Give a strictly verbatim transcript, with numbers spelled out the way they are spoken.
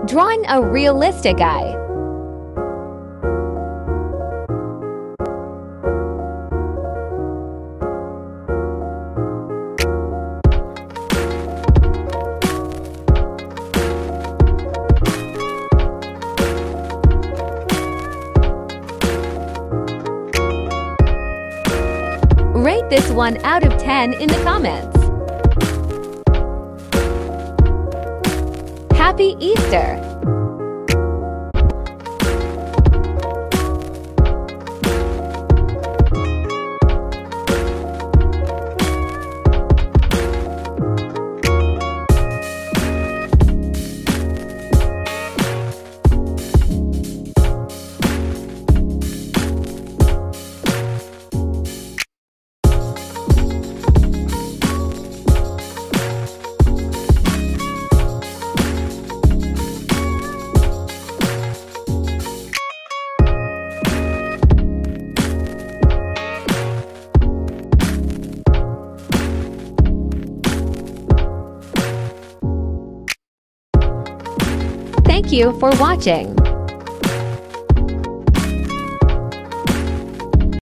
Drawing a realistic eye. Rate this one out of ten in the comments. Happy Easter! Thank you for watching.